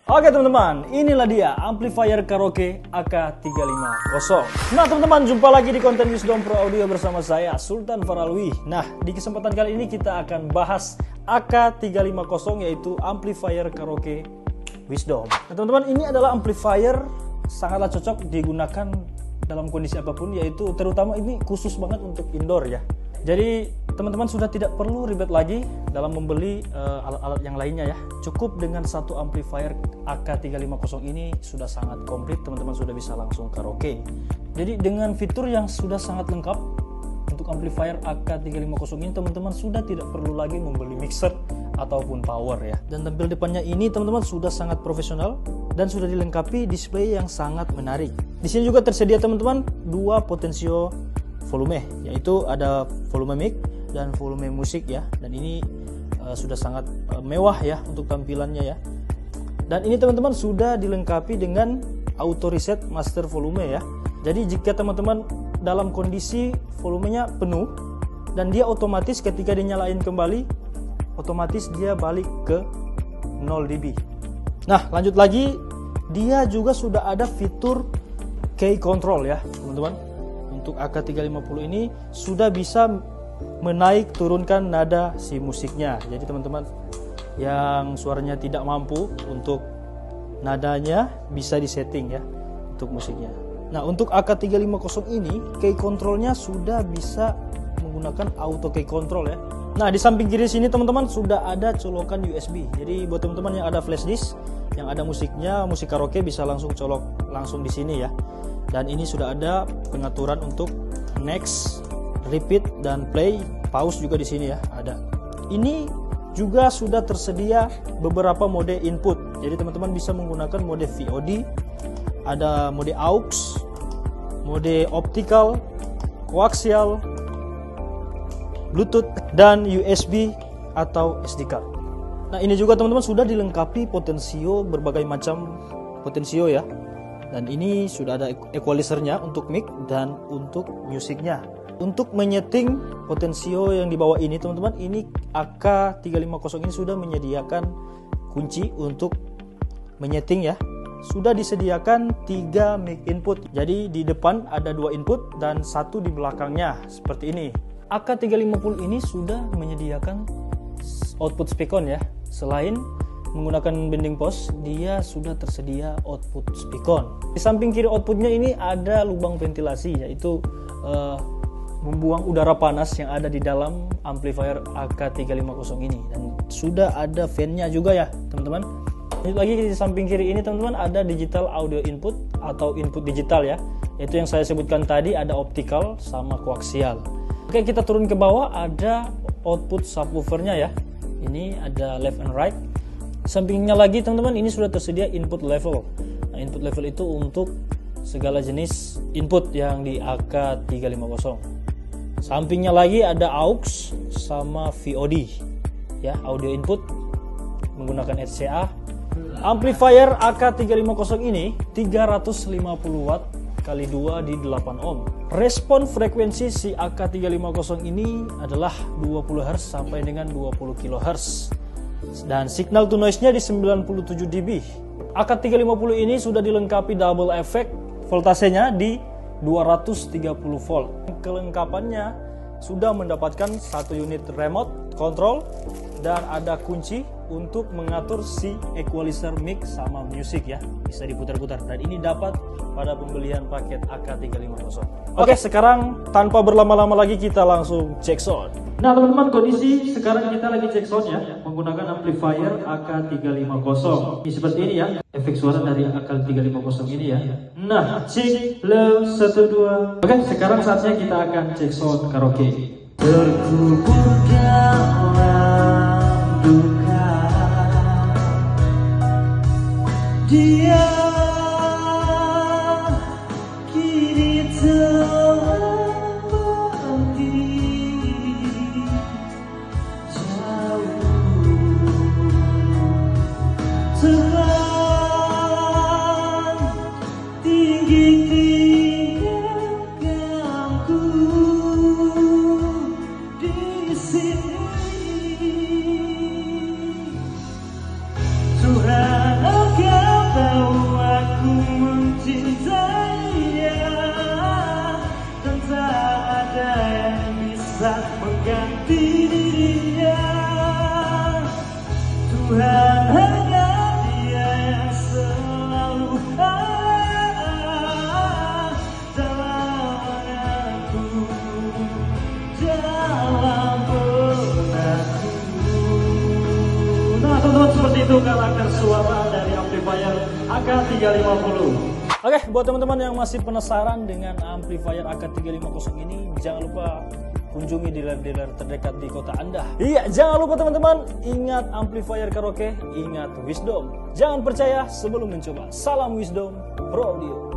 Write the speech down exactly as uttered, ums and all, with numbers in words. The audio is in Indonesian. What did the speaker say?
Oke teman-teman, inilah dia amplifier karaoke A K tiga lima nol. Nah teman-teman, jumpa lagi di konten Wisdom Pro Audio bersama saya Sultan Faralwi. Nah, di kesempatan kali ini kita akan bahas A K tiga lima nol, yaitu amplifier karaoke Wisdom. Nah teman-teman, ini adalah amplifier sangatlah cocok digunakan dalam kondisi apapun, yaitu terutama ini khusus banget untuk indoor ya. Jadi teman-teman sudah tidak perlu ribet lagi dalam membeli uh, alat-alat yang lainnya ya. Cukup dengan satu amplifier A K tiga lima nol ini sudah sangat komplit, teman-teman sudah bisa langsung karaoke. Jadi dengan fitur yang sudah sangat lengkap untuk amplifier A K tiga lima nol ini, teman-teman sudah tidak perlu lagi membeli mixer ataupun power ya. Dan tampil depannya ini teman-teman sudah sangat profesional dan sudah dilengkapi display yang sangat menarik. Di sini juga tersedia teman-teman dua potensio volume, yaitu ada volume mic dan volume musik ya. Dan ini uh, sudah sangat uh, mewah ya untuk tampilannya ya. Dan ini teman-teman sudah dilengkapi dengan auto reset master volume ya. Jadi jika teman-teman dalam kondisi volumenya penuh dan dia otomatis ketika dinyalain kembali, otomatis dia balik ke nol decibel. Nah lanjut lagi, dia juga sudah ada fitur key control ya teman-teman. Untuk A K tiga lima nol ini sudah bisa menaik turunkan nada si musiknya. Jadi teman-teman yang suaranya tidak mampu untuk nadanya bisa disetting ya untuk musiknya. Nah untuk A K tiga lima nol ini key controlnya sudah bisa menggunakan auto key control ya. Nah di samping kiri sini teman-teman sudah ada colokan U S B. Jadi buat teman-teman yang ada flash disk, yang ada musiknya, musik karaoke bisa langsung colok langsung di sini ya. Dan ini sudah ada pengaturan untuk next, repeat, dan play, pause juga di sini ya ada. Ini juga sudah tersedia beberapa mode input. Jadi teman-teman bisa menggunakan mode V O D, ada mode aux, mode optical, koaksial, Bluetooth, dan U S B atau S D card. Nah ini juga teman-teman sudah dilengkapi potensio, berbagai macam potensio ya. Dan ini sudah ada equalizernya untuk mic dan untuk musiknya. Untuk menyeting potensio yang di bawah ini teman-teman, ini A K tiga lima nol ini sudah menyediakan kunci untuk menyeting ya. Sudah disediakan tiga mic input. Jadi di depan ada dua input dan satu di belakangnya seperti ini. A K tiga lima nol ini sudah menyediakan output speakon ya. Selain menggunakan bending post, dia sudah tersedia output speakon. Di samping kiri outputnya ini ada lubang ventilasi, yaitu uh, membuang udara panas yang ada di dalam amplifier A K tiga lima nol ini. Dan sudah ada fan-nya juga ya teman-teman. Lanjut lagi di samping kiri ini teman-teman ada digital audio input atau input digital ya. Yaitu yang saya sebutkan tadi, ada optical sama koaksial. Oke, kita turun ke bawah, ada output subwoofernya ya. Ini ada left and right. Sampingnya lagi teman-teman ini sudah tersedia input level. Nah, input level itu untuk segala jenis input yang di A K tiga lima nol. Sampingnya lagi ada aux sama V O D ya, audio input menggunakan R C A. Amplifier A K tiga lima nol ini tiga ratus lima puluh watt kali dua di delapan ohm. Respon frekuensi si A K tiga lima nol ini adalah dua puluh hertz sampai dengan dua puluh kilohertz. Dan signal to noise-nya di sembilan puluh tujuh decibel. A K tiga lima nol ini sudah dilengkapi double effect, voltasenya di dua ratus tiga puluh volt. Kelengkapannya sudah mendapatkan satu unit remote control dan ada kunci untuk mengatur si equalizer mic sama music ya, bisa diputar-putar. Dan ini dapat pada pembelian paket A K tiga lima nol. Oke, sekarang tanpa berlama-lama lagi kita langsung cek sound. Nah teman-teman, kondisi sekarang kita lagi cek sound ya, menggunakan amplifier A K tiga lima nol. Ini seperti ini ya, efek suara dari A K tiga lima nol ini ya. Nah, cek low satu dua. Oke, sekarang saatnya kita akan cek sound karaoke. Terkubur dalam duka, dia kini telah pergi jauh, terbang tinggi tinggalkanku di sini. Tuhan akan Tuhan hanya Dia yang selalu ada dalam aku, dalam benakku. Nah teman-teman, seperti itu karakter suara dari amplifier A K tiga lima nol. Oke, buat teman-teman yang masih penasaran dengan amplifier A K tiga lima nol ini, jangan lupa kunjungi dealer-dealer terdekat di kota Anda. Iya, jangan lupa teman-teman, ingat amplifier karaoke, ingat Wisdom. Jangan percaya sebelum mencoba. Salam Wisdom Pro Audio.